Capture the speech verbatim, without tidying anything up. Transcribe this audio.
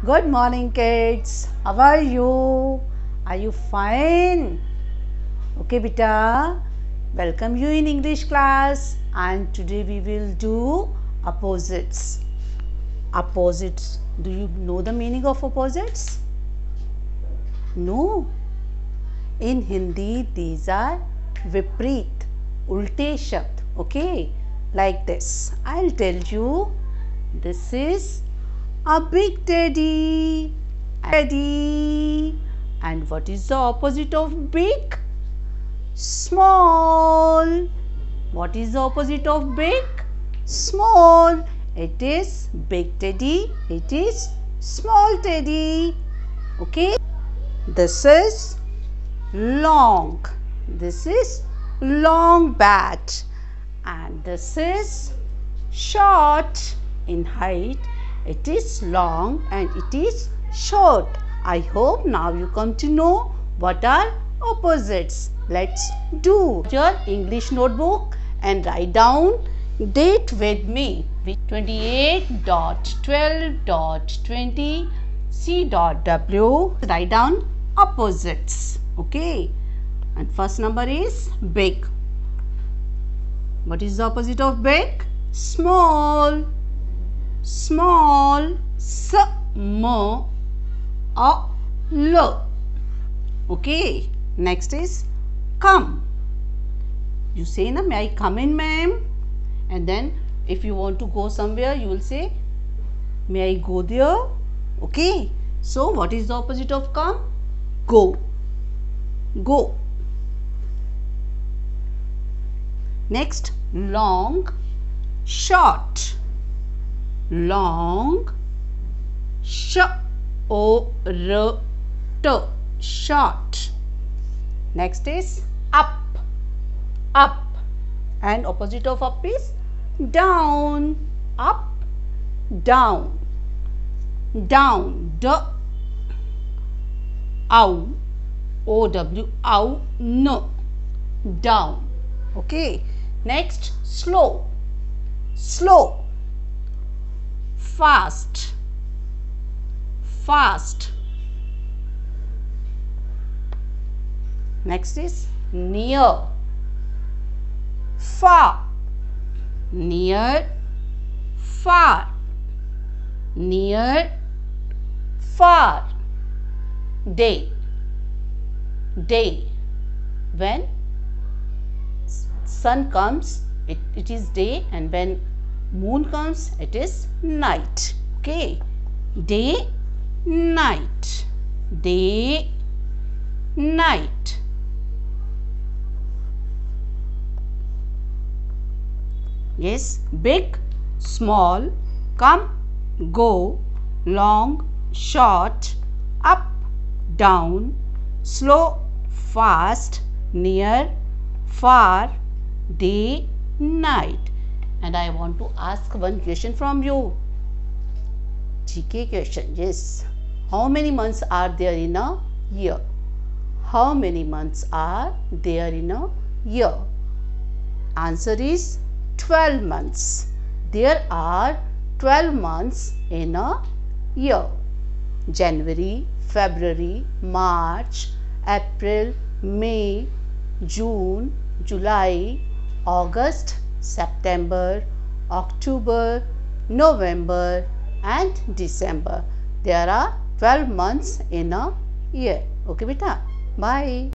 Good morning, kids. How are you? Are you fine? Okay, beta. Welcome you in English class. And today we will do opposites. Opposites. Do you know the meaning of opposites? No. In Hindi, these are vipreet, ulte shabd. Okay, like this. I'll tell you. This is a big teddy. Teddy. And what is the opposite of big? Small. What is the opposite of big? Small. It is big teddy. It is small teddy. Okay. This is long. This is long bat. And this is short in height. It is long and it is short. I hope now you come to know what are opposites. Let's do your English notebook and write down date with me. twenty-eight twelve twenty C W. Write down opposites. Okay. And first number is big. What is the opposite of big? Small. Small. S M A L. Okay. Next is come. You say na, may I come in, ma'am? And then if you want to go somewhere, you will say, may I go there? Okay. So what is the opposite of come? Go. Go. Next, long, short. Long, sh o r t, short. Next is up, up. And opposite of up is down, up, down, down. D, ow, o w, ow, no, down. Okay. Next, slow, slow. Fast, fast. Next is near, far, near, far, near, far. Day, day. When sun comes, it, it is day, and when moon comes, it is night. Okay. Day, night. Day, night. Yes. Big, small, come, go, long, short, up, down, slow, fast, near, far, day, night. And I want to ask one question from you. G K question. Yes. How many months are there in a year? How many months are there in a year? Answer is twelve months. There are twelve months in a year. January, February, March, April, May, June, July, August, September, October, November and December. There are twelve months in a year. Okay, beta. Bye.